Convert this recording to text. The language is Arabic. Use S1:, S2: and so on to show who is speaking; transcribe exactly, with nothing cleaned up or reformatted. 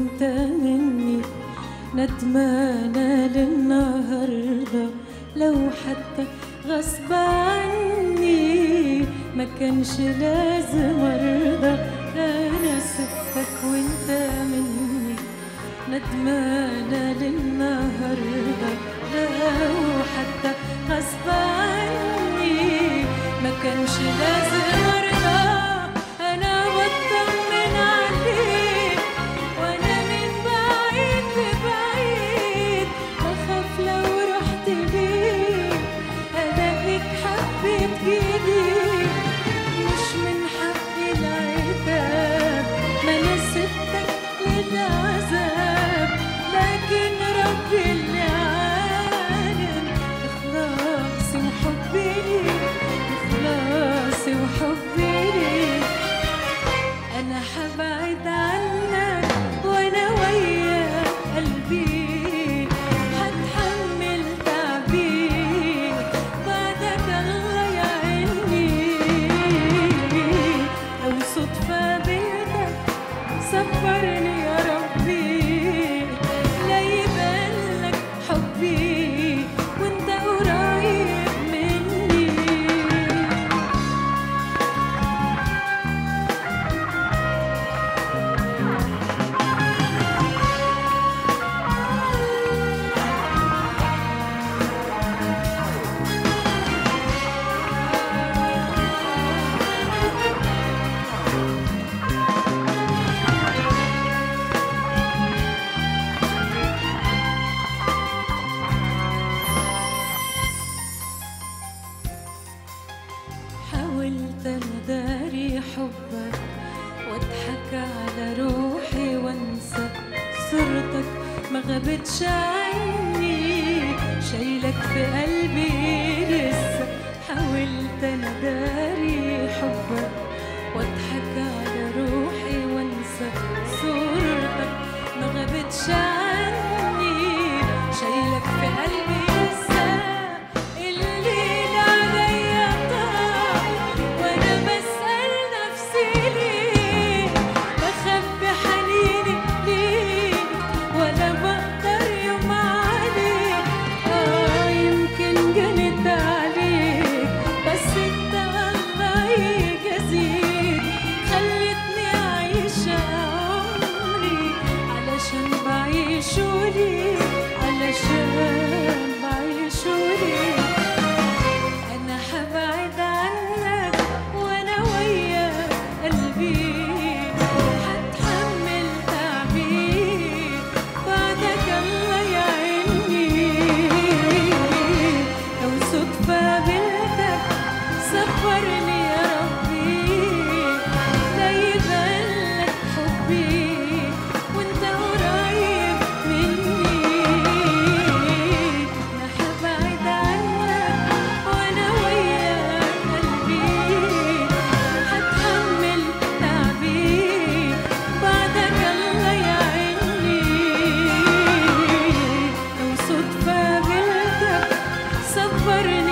S1: وانت مني ندمانة للنهاردة، لو حتى غصب عني ما كانش لازم ارضى. انا سبتك وانت مني ندمانة للنهاردة، لو حتى غصب عني ما كانش لازم ارضى. انا بطمن عليك وانا من بعيد لبعيد، بخاف لو رحت ليك الاقيك حبيت جديد. مش من حقي العتاب، ما انا سبتك للعذاب، لكن ربي اللي عالم اخلاصي وحبي ليك، اخلاصي وحبي ليك. انا حبعد عنك وانا ويا قلبي، هتحمل تعبي بعدك الله يعيني. لو صدفة بيتك صبرني يا ربي، لا يبان لك حبي وانت قريب مني. حاولت أداري حبك واضحك على روحي وانسى صورتك ما غابتش عني، شايلك في قلبي لسه. حاولت أداري حبك واضحك على روحي وانسى صورتك ما غابتش عني، شايلك في قلبي لسه. الليل عليا طال وانا بسأل نفسي ليه، بخبي حنيني ليك ولا بقدر يوم عليك. اه يمكن جنت عليك بس انت الله يجازيك، خلتني عايشة عمري علشان بعيشه ليك، علشان بعيشه ليك. أنا حبعد عنك وأنا ويا قلبي، هتحمل تعبي بعدك الله يعيني. لو صدفة بلتك صبرني يا ربي، لا يبان لك حبي وانت قريب مني. أنا حبعد عنك وأنا ويا قلبي، هتحمل تعبي بعدك الله يعيني. لو صدفة بلتك صبرني